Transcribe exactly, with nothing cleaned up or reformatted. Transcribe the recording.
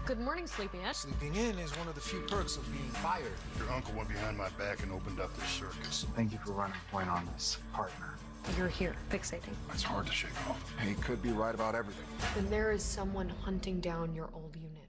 Good morning, Sleepyhead. Sleeping in is one of the few perks of being fired. Your uncle went behind my back and opened up this circus. Thank you for running point on this, partner. You're here, fixating. It's hard to shake off. He could be right about everything. Then there is someone hunting down your old unit.